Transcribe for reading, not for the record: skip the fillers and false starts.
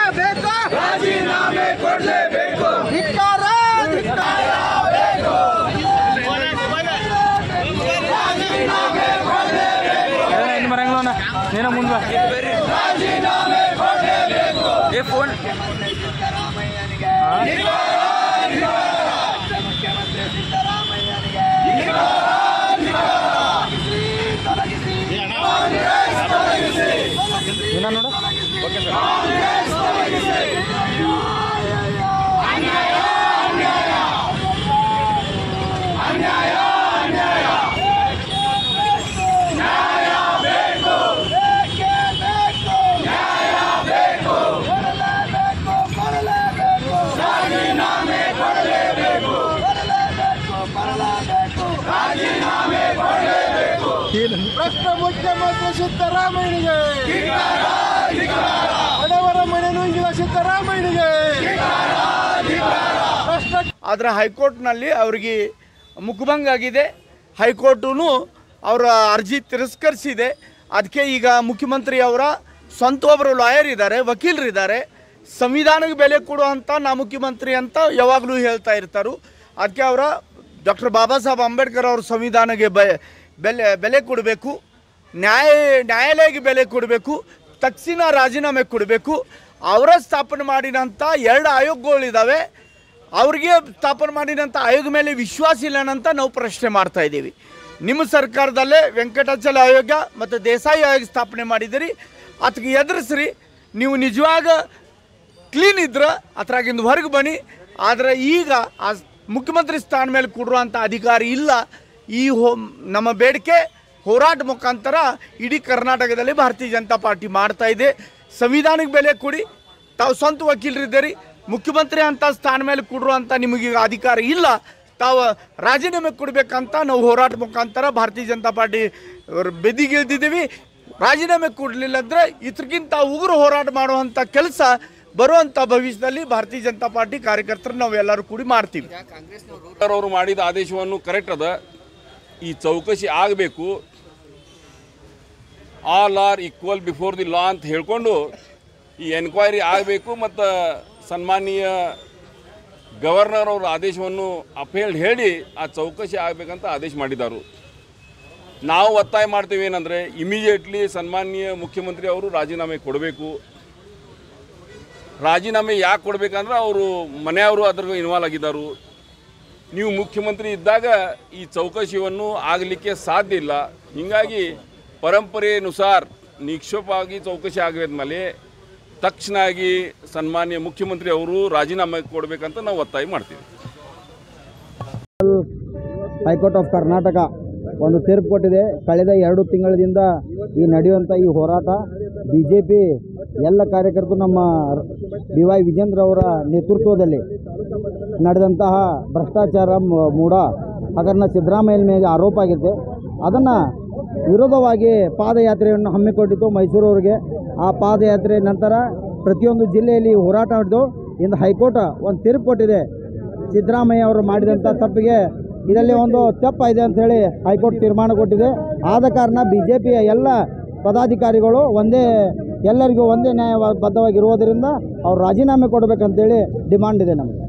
ಬೇಕು, ರಾಜೀನಾಮೆ ಕೊಡಲೇಬೇಕು. ಧಿಕ್ಕಾರ, ಧಿಕ್ಕಾರ ಬೇಕು. ನೀನ ಮುಂದೆ ರಾಜೀನಾಮೆ ಕೊಡಲೇಬೇಕು. ಏ ಫೋನ್ ಏನ ನೋಡ ಭ್ರಷ್ಟ ಮುಖ್ಯಮಂತ್ರಿ ಸಿದ್ದರಾಮಯ್ಯನಿಗೆ, ಬಡವರ ಮನೆ ನುಂಗಿದ ಸಿದ್ದರಾಮಯ್ಯನಿಗೆ. ಆದರೆ ಹೈಕೋರ್ಟ್ನಲ್ಲಿ ಅವರಿಗೆ ಮುಖಭಂಗ ಆಗಿದೆ. ಹೈಕೋರ್ಟು ಅವರ ಅರ್ಜಿ ತಿರಸ್ಕರಿಸಿದೆ. ಅದಕ್ಕೆ ಈಗ ಮುಖ್ಯಮಂತ್ರಿ ಅವರ ಸ್ವಂತ ಒಬ್ಬರು ಲಾಯರ್ ಇದ್ದಾರೆ, ವಕೀಲರಿದ್ದಾರೆ. ಸಂವಿಧಾನಕ್ಕೆ ಬೆಲೆ ಕೊಡುವಂಥ ನಾ ಮುಖ್ಯಮಂತ್ರಿ ಅಂತ ಯಾವಾಗಲೂ ಹೇಳ್ತಾ ಇರ್ತಾರೆ. ಅದಕ್ಕೆ ಅವರ ಡಾಕ್ಟರ್ ಬಾಬಾ ಸಾಹೇಬ್ ಅಂಬೇಡ್ಕರ್ ಅವ್ರ ಸಂವಿಧಾನಕ್ಕೆ ಬೆಲೆ ಕೊಡಬೇಕು, ನ್ಯಾಯಾಲಯಕ್ಕೆ ಬೆಲೆ ಕೊಡಬೇಕು, ತಕ್ಷಣ ರಾಜೀನಾಮೆ ಕೊಡಬೇಕು. ಅವರ ಸ್ಥಾಪನೆ ಮಾಡಿದಂಥ 2 ಆಯೋಗಗಳಿದ್ದಾವೆ. ಅವ್ರಿಗೆ ಸ್ಥಾಪನೆ ಮಾಡಿದಂಥ ಆಯೋಗ ಮೇಲೆ ವಿಶ್ವಾಸ ಇಲ್ಲನಂತ ನಾವು ಪ್ರಶ್ನೆ ಮಾಡ್ತಾ ಇದ್ದೀವಿ. ನಿಮ್ಮ ಸರ್ಕಾರದಲ್ಲೇ ವೆಂಕಟಾಚಲ ಆಯೋಗ ಮತ್ತು ದೇಸಾಯಿ ಆಯೋಗ ಸ್ಥಾಪನೆ ಮಾಡಿದಿರಿ. ಅದಕ್ಕೆ ಎದುರಿಸ್ರಿ. ನೀವು ನಿಜವಾಗ ಕ್ಲೀನ್ ಇದ್ರೆ ಅದ್ರಾಗಿಂದ ಹೊರಗೆ ಬನ್ನಿ. ಆದರೆ ಈಗ ಆ ಮುಖ್ಯಮಂತ್ರಿ ಸ್ಥಾನ ಮೇಲೆ ಕೊಡುವಂಥ ಅಧಿಕಾರ ಇಲ್ಲ. ಈ ನಮ್ಮ ಬೇಡಿಕೆ ಹೋರಾಟ ಮುಖಾಂತರ ಇಡೀ ಕರ್ನಾಟಕದಲ್ಲಿ ಭಾರತೀಯ ಜನತಾ ಪಾರ್ಟಿ ಮಾಡ್ತಾ ಇದೆ. ಸಂವಿಧಾನಕ್ಕೆ ಬೆಲೆ ಕೊಡಿ. ತಾವು ಸ್ವಂತ ವಕೀಲರಿದ್ದೀರಿ. ಮುಖ್ಯಮಂತ್ರಿ ಅಂತ ಸ್ಥಾನ ಮೇಲೆ ಕೊಡುವಂಥ ನಿಮಗೆ ಅಧಿಕಾರ ಇಲ್ಲ. ತಾವು ರಾಜೀನಾಮೆ ಕೊಡಬೇಕಂತ ನಾವು ಹೋರಾಟ ಮುಖಾಂತರ ಭಾರತೀಯ ಜನತಾ ಪಾರ್ಟಿ ಬೆದಿಗಿಳಿದಿದ್ದೀವಿ. ರಾಜೀನಾಮೆ ಕೊಡಲಿಲ್ಲ ಅಂದರೆ ಇದಕ್ಕಿಂತ ಉಗ್ರ ಹೋರಾಟ ಮಾಡುವಂಥ ಕೆಲಸ ಬರುವಂಥ ಭವಿಷ್ಯದಲ್ಲಿ ಭಾರತೀಯ ಜನತಾ ಪಾರ್ಟಿ ಕಾರ್ಯಕರ್ತರು ನಾವೆಲ್ಲರೂ ಕೂಡಿ ಮಾಡ್ತೀವಿ. ಅವರು ಮಾಡಿದ ಆದೇಶವನ್ನು ಕರೆಕ್ಟ್ ಅದ. ಈ ಚೌಕಸಿ ಆಗಬೇಕು. All are equal before the law ಅಂತ ಹೇಳ್ಕೊಂಡು ಈ ಎನ್ಕ್ವೈರಿ ಆಗಬೇಕು. ಮತ್ತು ಸನ್ಮಾನೀಯ ಗವರ್ನರ್ ಅವರ ಆದೇಶವನ್ನು ಅಪೇಲ್ಡ್ ಹೇಳಿ ಆ ಚೌಕಸಿ ಆಗಬೇಕಂತ ಆದೇಶ ಮಾಡಿದ್ದಾರೆ. ನಾವು ಒತ್ತಾಯ ಮಾಡ್ತೀವಿ ಏನಂದರೆ ಇಮಿಡಿಯೇಟ್ಲಿ ಸನ್ಮಾನೀಯ ಮುಖ್ಯಮಂತ್ರಿ ಅವರು ರಾಜೀನಾಮೆ ಕೊಡಬೇಕು. ರಾಜೀನಾಮೆ ಯಾಕೆ ಕೊಡಬೇಕಂದ್ರೆ ಅವರು ಮನೆಯವರು ಅದ್ರ ಇನ್ವಾಲ್ವ್ ಆಗಿದ್ದಾರೆ. ನೀವು ಮುಖ್ಯಮಂತ್ರಿ ಇದ್ದಾಗ ಈ ಚೌಕಸಿಯನ್ನು ಆಗಲಿಕ್ಕೆ ಸಾಧ್ಯ ಇಲ್ಲ. ಹೀಗಾಗಿ ಪರಂಪರೆಯನುಸಾರ ನಿಕ್ಷೇಪವಾಗಿ ಚೌಕಸಿ ಆಗಿದ್ಮೇಲೆ ತಕ್ಷಣವಾಗಿ ಸನ್ಮಾನ್ಯ ಮುಖ್ಯಮಂತ್ರಿ ಅವರು ರಾಜೀನಾಮೆ ಕೊಡಬೇಕಂತ ನಾವು ಒತ್ತಾಯ ಮಾಡ್ತೀವಿ. ಹೈಕೋರ್ಟ್ ಆಫ್ ಕರ್ನಾಟಕ ಒಂದು ತೀರ್ಪು ಕೊಟ್ಟಿದೆ. ಕಳೆದ 2 ತಿಂಗಳಿಂದ ಈ ನಡೆಯುವಂಥ ಈ ಹೋರಾಟ BJP ಎಲ್ಲ ಕಾರ್ಯಕರ್ತರು ನಮ್ಮ BY ವಿಜೇಂದ್ರ ಅವರ ನೇತೃತ್ವದಲ್ಲಿ ನಡೆದಂತಹ ಭ್ರಷ್ಟಾಚಾರ ಮೂಢ ಹಗರಣ ಸಿದ್ದರಾಮಯ್ಯ ಮೇಲೆ ಆರೋಪ ಆಗಿದೆ. ಅದನ್ನು ವಿರೋಧವಾಗಿ ಪಾದಯಾತ್ರೆಯನ್ನು ಹಮ್ಮಿಕೊಂಡಿತ್ತು ಮೈಸೂರವರಿಗೆ. ಆ ಪಾದಯಾತ್ರೆ ನಂತರ ಪ್ರತಿಯೊಂದು ಜಿಲ್ಲೆಯಲ್ಲಿ ಹೋರಾಟ ಮಾಡಿದ್ದು. ಇಂದು ಹೈಕೋರ್ಟ್ ಒಂದು ತೀರ್ಪು ಕೊಟ್ಟಿದೆ. ಸಿದ್ದರಾಮಯ್ಯ ಅವರು ಮಾಡಿದಂಥ ತಪ್ಪಿಗೆ ಇದರಲ್ಲಿ ಒಂದು ತಪ್ಪಾಗಿದೆ ಅಂಥೇಳಿ ಹೈಕೋರ್ಟ್ ತೀರ್ಮಾನ ಕೊಟ್ಟಿದೆ. ಆದ ಕಾರಣ BJPಯ ಎಲ್ಲ ಪದಾಧಿಕಾರಿಗಳು ಎಲ್ಲರಿಗೂ ಒಂದೇ ನ್ಯಾಯಬದ್ಧವಾಗಿರುವುದರಿಂದ ಅವ್ರು ರಾಜೀನಾಮೆ ಕೊಡಬೇಕಂತೇಳಿ ಡಿಮಾಂಡ್ ಇದೆ ನಮಗೆ.